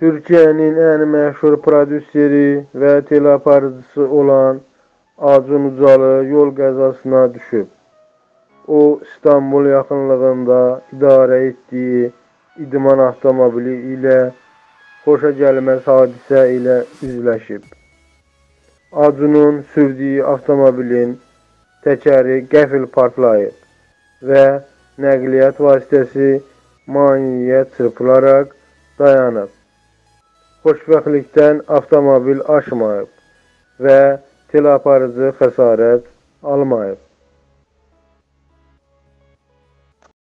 Türkiyənin ən məşhur prodüseri və teleaparıcısı olan Acun Ucalı yol qəzasına düşüb. O, İstanbul yaxınlığında idarə etdiyi idman avtomobili ilə xoşagəlməz hadisə ilə üzləşib. Acunun sürdüyü avtomobilin təkəri qəfil partlayıb və nəqliyyat vasitəsi maneəyə çırpılaraq dayanıb. Xoşbəxtlikdən avtomobil aşmayıb və teleaparıcı xəsarət almayıb.